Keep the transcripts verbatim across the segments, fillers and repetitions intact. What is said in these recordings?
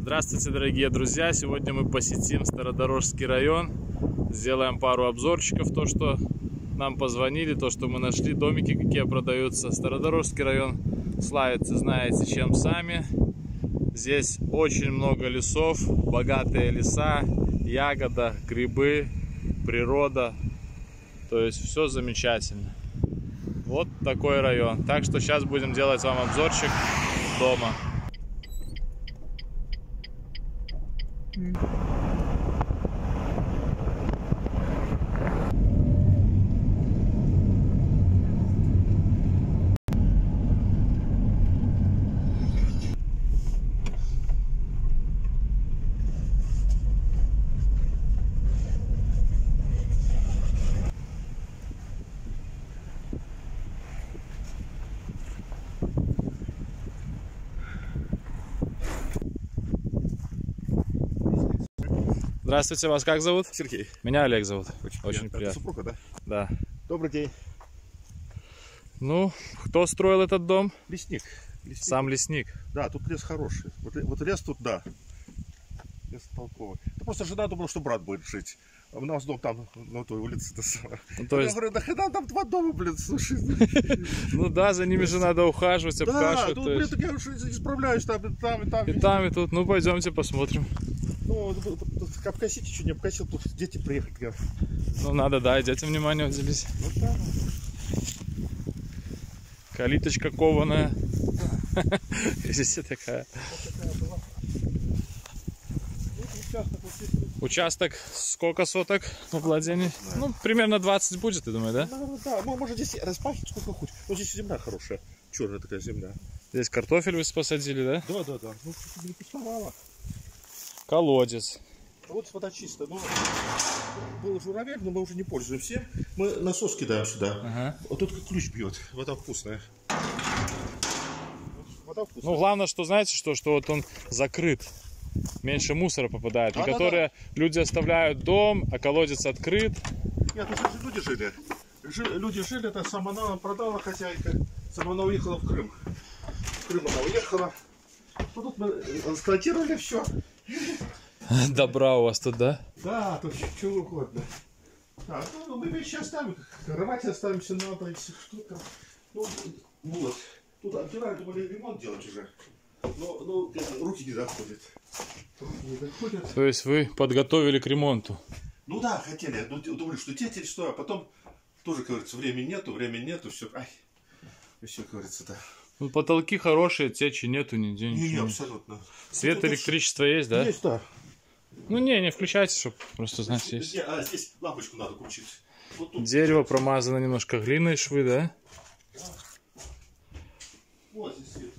Здравствуйте, дорогие друзья! Сегодня мы посетим Стародорожский район. Сделаем пару обзорчиков. То, что нам позвонили, то, что мы нашли, домики какие продаются. Стародорожский район славится, знаете, чем сами. Здесь очень много лесов, богатые леса, ягода, грибы, природа. То есть все замечательно. Вот такой район. Так что сейчас будем делать вам обзорчик дома. Здравствуйте, вас как зовут? Сергей. Меня Олег зовут. Очень, Очень приятно. приятно. Супруга, да? Да. Добрый день. Ну, кто строил этот дом? Лесник. Лесник. Сам лесник. Да, тут лес хороший. Вот, вот лес тут, да. Лес толковый. Это просто жена думала, что брат будет жить. А у нас дом там, на той улице. Ну, то есть... Я говорю, да хрена там два дома, блин, слушай. Ну да, за ними же надо ухаживать, обкашивать. Да, ну, блин, так я уже исправляюсь там, и там, и там. И там, и тут. Ну, пойдемте посмотрим. Ну, обкосить еще не обкосил, тут дети приехали. Ну, надо, да, и детям внимание уделить. Вот так. Калиточка кованая. Здесь такая. Участок сколько соток во владении? Ну, примерно двадцать будет, я думаю, да? Ну, да, ну, можно здесь распахивать сколько хочешь. Но здесь земля хорошая, черная такая земля. Здесь картофель вы посадили, да? Да, да, да. Ну, не пустовало. Колодец. Вот вода чистая. Ну, был журавель, но мы уже не пользуемся. Мы насос кидаем сюда. Ага. Вот тут как ключ бьет. Вода вкусная. Вода вкусная. Ну, главное, что знаете, что, что вот он закрыт. Меньше мусора попадает. А, Некоторые да, да. люди оставляют дом, а колодец открыт. Нет, тут же люди жили. Жи, люди жили, это сама она продала хозяйка. Сама она уехала в Крым. В Крым она уехала. Ну, тут мы эксплуатировали все. Добра у вас тут, да? Да, тут чего угодно. Так, ну мы вещи оставим, кровати оставим, все надо, если что-то. Ну, вот. Тут обдирали, думали ремонт делать уже. Но, но руки не доходят. Руки не доходят. То есть вы подготовили к ремонту? Ну да, хотели. Ну, думали, что дети, что, а потом тоже, как говорится, времени нету, времени нету, все. Ай, все, как говорится, да. Ну, потолки хорошие, течи нету нигде. Не, не, ничего. абсолютно. Свет, тут, электричество есть, да? Есть, да. Ну не, не включайте, чтобы просто знать есть. Не, а здесь лампочку надо включить. Вот тут. Дерево промазано немножко глиной, швы, да? Вот здесь свет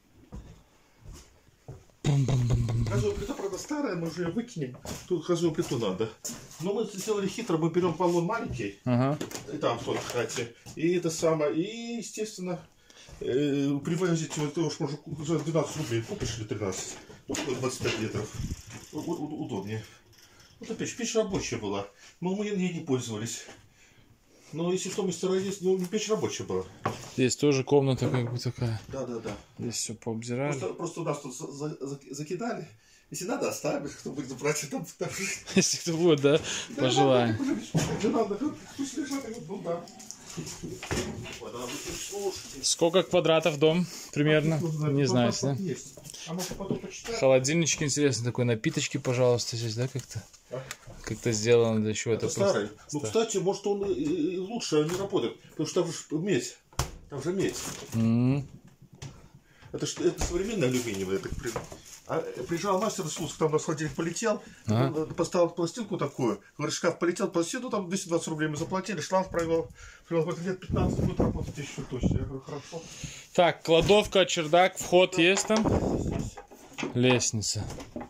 тут. Газовая плита, правда, старая, мы уже ее выкинем. Тут газовую плиту надо. Но мы сделали хитро, мы берем полон маленький. Ага. И там в той хате. И это самое. И, естественно, э, привозить, вот, ты уж может за двенадцать рублей купишь или тринадцать. Ну, двадцать пять литров. У, у, удобнее. Вот опять, печь рабочая была. Но мы ей не пользовались. Но если что, мы старались, ну, печь рабочая была. Здесь тоже комната как бы такая. Да, да, да. Здесь все пообзирали. Просто, просто у нас тут за, за, закидали. Если надо, оставим, кто будет брать, там, там. Если кто будет, да, да по желанию. Пусть лежат, ну да. Сколько квадратов дом примерно? Не знаете, да? Холодильничек интересный такой, напиточки, пожалуйста, здесь, да, как-то? Как-то сделано для чего? Это старый. Ну, кстати, может он и лучше не работает, потому что там же медь. Там же медь. Mm-hmm. Это, это современный алюминиевый. Это, а, приезжал мастер из Слуцка, там у нас холодильник полетел, а? Поставил пластинку такую, говорит, шкаф полетел, пластину, там двести двадцать рублей мы заплатили, шланг провел, провел лет пятнадцать будет работать еще точно. Я говорю, хорошо. Так, кладовка, чердак, вход да. Есть там? Есть. Лестница.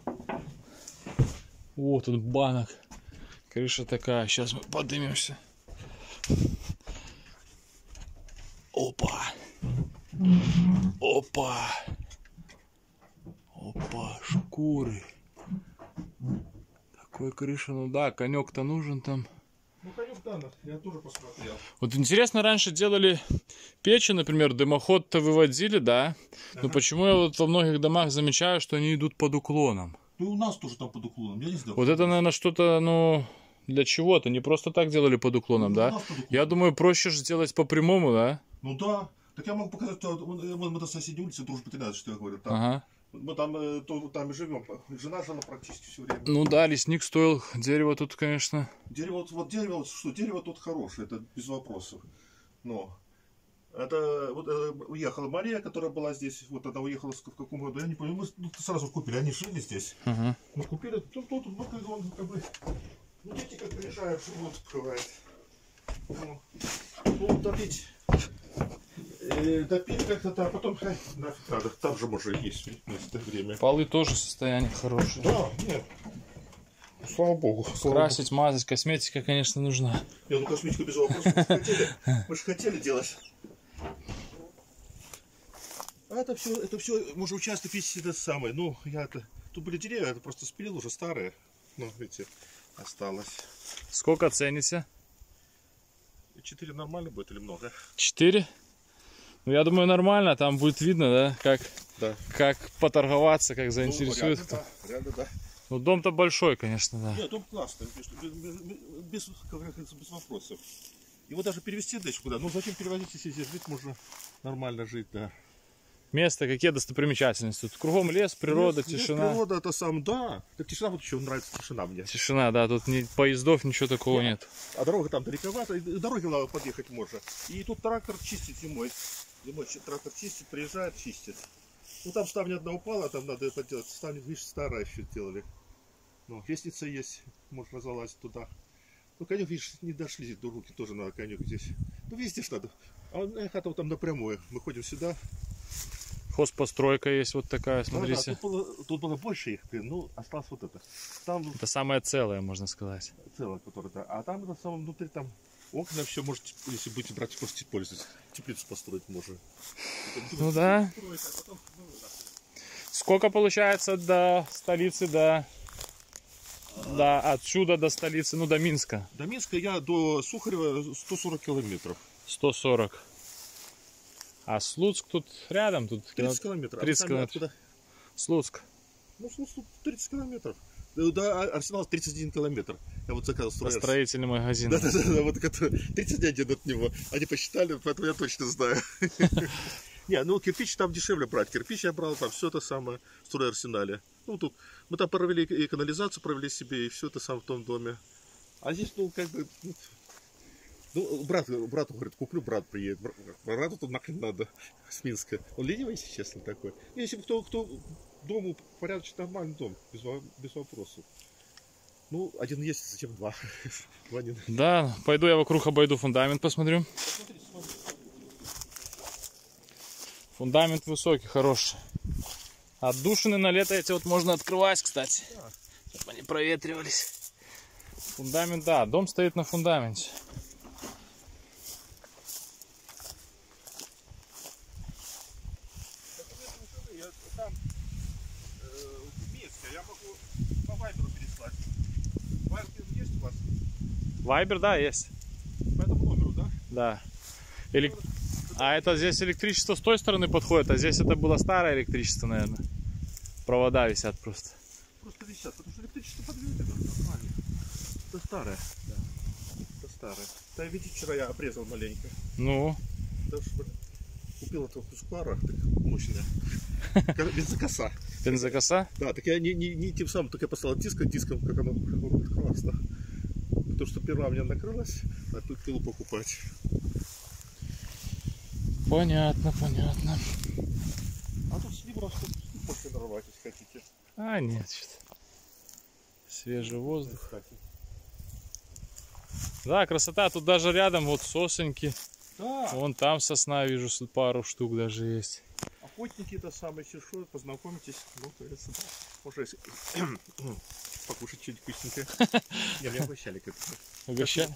О, тут банок. Крыша такая, сейчас мы поднимемся. Опа! Опа! Опа, шкуры. Такой крыша, ну да, конек-то нужен там. Ну конек, да. да, я тоже посмотрел. Вот интересно, раньше делали печи, например, дымоход-то выводили, да? Ага. Но почему я вот во многих домах замечаю, что они идут под уклоном? Ну, у нас тоже там под уклоном, я не знаю. Вот это, наверное, что-то, ну, для чего-то. Не просто так делали под уклоном, Ну, да? у нас под уклоном. Я думаю, проще же сделать по прямому, да? Ну да. Так я могу показать, что вот мы на соседней улице, Дружбы тринадцать, что я говорю. Там. Ага. Мы там, э, то, там и живем. Жена жила практически все время. Ну да, лесник стоил, дерево тут, конечно. Дерево, вот, вот дерево, вот, что дерево тут хорошее, это без вопросов. Но это вот э, уехала Мария, которая была здесь, вот она уехала в каком году, я не помню, мы ну, сразу купили, они жили здесь. Ага. Мы купили, тут, тут, ну, как, он, как бы, ну, дети как приезжают, живут, бывает. Ну, ну топить, э, топить как-то там, потом, ай, нафиг надо, там же может есть место, время. Полы тоже состояние хорошее. Да, нет. Слава богу. Слава Красить, богу. Мазать, косметика, конечно, нужна. Не, ну косметику без вопросов мы же хотели. Мы же хотели делать. А это все, это все, может участок весь это самое. Ну, я это. Тут были деревья, это просто спилил уже старые. Ну, видите, осталось. Сколько цените? Четыре нормально будет или много? Четыре? Ну, я думаю, нормально. Там будет видно, да, как, да. как поторговаться, как заинтересует. Ну, реально, да, реально, да. Ну, дом-то большой, конечно, да. Нет, дом классный, без, без, без, без, без вопросов. Его даже перевезти дальше куда. Ну, зачем перевозить, если здесь жить можно нормально жить, да. Место, какие достопримечательности? Тут кругом лес, природа, лес, тишина. Лес, природа, это сам, да. Так тишина, вот еще нравится тишина мне. Тишина, да, тут ни поездов, ничего такого да. нет. А дорога там далековато, и дороги надо подъехать можно. И тут трактор чистит зимой. Зимой трактор чистит, приезжает, чистит. Ну, там ставня одна упала, там надо это делать. Ставня, видишь, старая еще делали. Ну, лестница есть, можно залазить туда. Ну, конек, видишь, не дошли, до руки тоже надо конек здесь. Ну, везде ж надо. А хата вот там напрямую. Мы ходим сюда. Хозпостройка есть вот такая, смотрите. Да, да, тут, было, тут было больше их, ну, осталось вот это. Там это самое целое, можно сказать. Целое, которое, да. А там на самом внутри там окна, все можете, если будете брать, просто пользоваться. Теплицу построить можно. Ну да. Сколько получается до столицы, до... Да, отсюда до столицы, ну до Минска. До Минска я до Сухарева сто сорок километров. сто сорок. А Слуцк тут рядом, тут тридцать километров. тридцать километров. Слуцк. Ну, Слуцк тридцать километров. Да, Арсенал тридцать один километр. Я вот заказал строительный. Строительный магазин. Да, да, да, да, вот это тридцать один от него. Они посчитали, поэтому я точно знаю. Не, ну кирпич там дешевле брать. Кирпич я брал, там все это самое в стройарсенале. Ну тут мы там провели и канализацию, провели себе, и все это сам в том доме. А здесь, ну, как бы. Ну, брат, брату говорит, куплю, брат приедет. Брату тут нахрен надо с Минска. Он ленивый, если честно, такой. Если кто, кто дому порядочный, нормальный дом, без, без вопросов. Ну, один есть, зачем два? два не... Да, пойду я вокруг обойду фундамент, посмотрю. Посмотри, смотри. Фундамент высокий, хороший. Отдушины на лето эти вот можно открывать, кстати. Да. Чтобы они проветривались. Фундамент, да, дом стоит на фундаменте. Там э, место, я могу по вайберу переслать. Вайбер есть у вас? Вайбер, да, есть. По этому номеру, да? Да. Элек... А это здесь электричество с той стороны подходит, а здесь это было старое электричество, наверное. Провода висят просто. Просто висят, потому что электричество подведено, нормально. Это старое. Да. Это старое. Да, видите, вчера я обрезал маленько. Ну. Потому что купил этого Husqvarna, так мощная. Бензокоса. Бензокоса? Да, так я не, не, не тем самым, только я поставил диск, диском, как оно, как оно будет классно. Потому что первая у меня накрылась, а тут пилу покупать. Понятно, понятно. А тут сидим, раз после нарвать, если хотите. А, нет, что-то. Свежий воздух. Кстати. Да, красота. Тут даже рядом вот сосенки. Да. Вон там сосна, вижу, пару штук даже есть. Охотники это самое, если что, познакомитесь. Ну, кажется, да. Может, покушать что-нибудь вкусненькое. Не, меня угощали к этому. Угощали?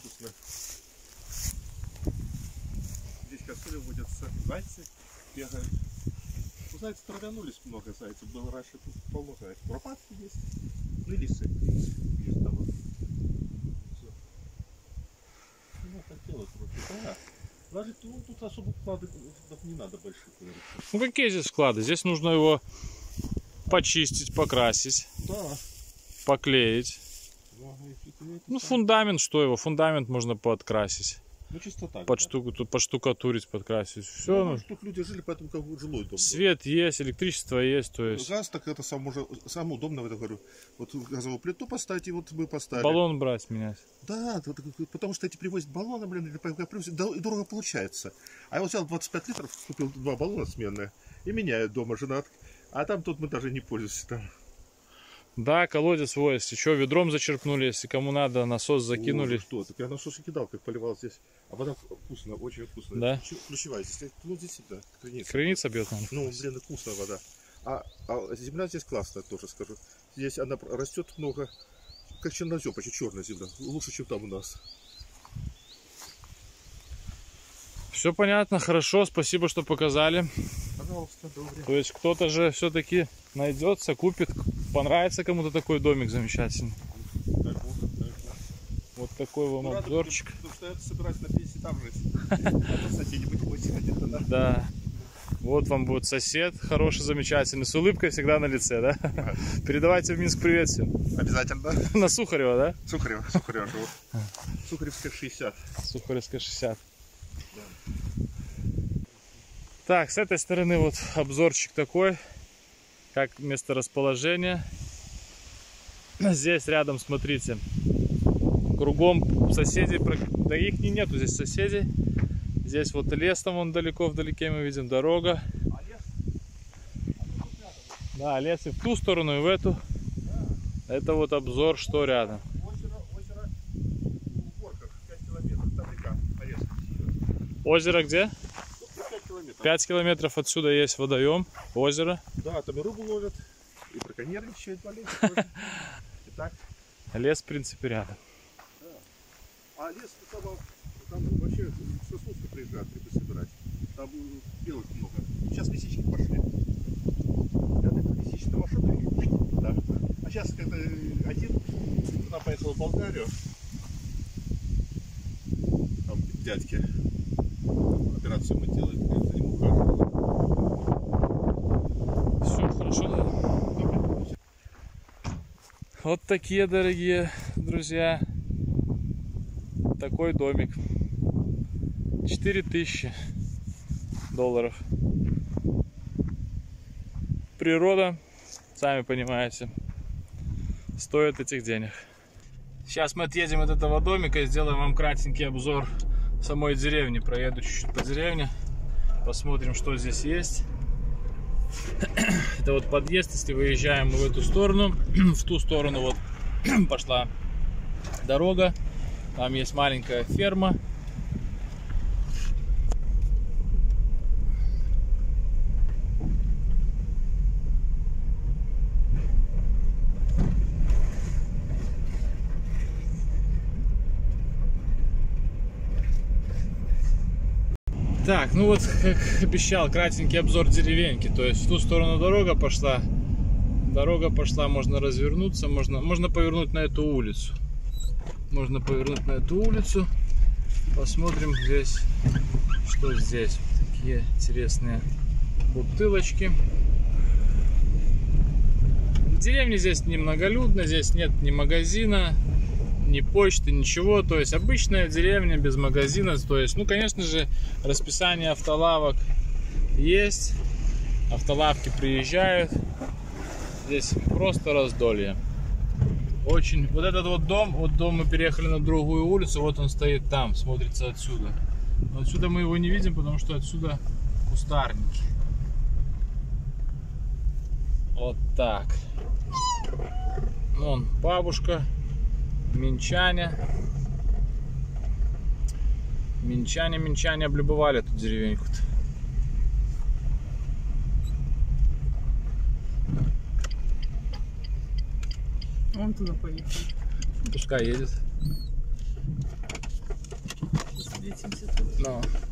Здесь косули водятся, зайцы бегают. Ну, зайцы травянулись, много зайцев. Было раньше тут полно зайцев. Куропатки есть. Ну и лисы. Есть там вот. Ну, хотелось бы. Да. Даже ну, тут особо вкладов не надо больших. Ну какие здесь вклады? Здесь нужно его почистить, покрасить, Да. поклеить. Да, Ну фундамент, что его? Фундамент можно подкрасить. Ну чисто так. Под да. штуку, тут поштукатурить, подкрасить. Все. Ну, чтобы люди жили, поэтому как бы жилой дом. Свет есть, электричество есть, то есть. Газ, так это сам уже самое удобное, я говорю. Вот газовую плиту поставить, и вот мы поставили. Баллон брать, менять. Да, потому что эти привозят баллоны, блин, или привозят, и дорого получается. А я вот взял двадцать пять литров, купил два баллона сменные, и меняют дома жена. А там тут мы даже не пользуемся там. Да, колодец свой, если что, ведром зачерпнули, если кому надо, насос закинули. О, что, так я насос и кидал, как поливал здесь. А вода вкусная, очень вкусная. Да? Ключевая здесь, ну здесь всегда, крыница. Крыница бьет нам. Ну, блин, вкусная вода. А, а земля здесь классная, тоже скажу. Здесь она растет много, как чернозем, почти черная земля. Лучше, чем там у нас. Все понятно, хорошо, спасибо, что показали. Пожалуйста, добрый. То есть кто-то же все-таки найдется, купит, понравится кому-то такой домик замечательный. Дай бог, дай бог. Вот такой вам Ну, обзорчик. Рада, потому что я собираюсь на пенсии там жить. Соседи быть очень хотят, да? Да. Вот вам будет сосед хороший, замечательный, с улыбкой всегда на лице, да? Передавайте в Минск привет всем. Обязательно. На Сухарева, да? Сухарева, Сухарева живу. Сухаревская шестьдесят. Сухаревская шестьдесят. Так, с этой стороны вот обзорчик такой, как месторасположение. Здесь рядом, смотрите, кругом соседей, да их нету здесь соседей. Здесь вот лес, там вон далеко, вдалеке мы видим дорога. Да, лес и в ту сторону, и в эту. Это вот обзор, что рядом. Озеро где? пять километров отсюда есть водоем, озеро. Да, там и рыбу ловят, и браконьерничают маленько. Итак. Лес, в принципе, рядом. Да. А лес, там, там вообще со Слуцка приезжают грибы собирать. Там белых много. Сейчас лисички пошли. Это лисичная машина. Да. А сейчас как-то один туда поехал в Болгарию. Там дядьки. Операцию мы делали, за ним ухаживали. Все хорошо, да? Вот такие, дорогие друзья, такой домик. четыре тысячи долларов. Природа, сами понимаете, стоит этих денег. Сейчас мы отъедем от этого домика и сделаем вам кратенький обзор самой деревни. Проеду чуть-чуть по деревне, посмотрим, что здесь есть. Это вот подъезд, если выезжаем мы в эту сторону, в ту сторону вот пошла дорога, там есть маленькая ферма. Так, ну вот, как обещал, кратенький обзор деревеньки. То есть в ту сторону дорога пошла. Дорога пошла, можно развернуться, можно, можно повернуть на эту улицу. Можно повернуть на эту улицу. Посмотрим здесь, что здесь. Такие интересные бутылочки. Деревня здесь немноголюдна, здесь нет ни магазина, ни почты, ничего, то есть обычная деревня без магазина, то есть, ну, конечно же, расписание автолавок есть, автолавки приезжают, здесь просто раздолье. Очень, вот этот вот дом, вот дом мы переехали на другую улицу, вот он стоит там, смотрится отсюда. Но отсюда мы его не видим, потому что отсюда кустарники. Вот так. Вон бабушка. Минчане. Минчане, минчане облюбовали эту деревеньку-то. Он туда поехал. Пускай едет. Встретимся тут. No.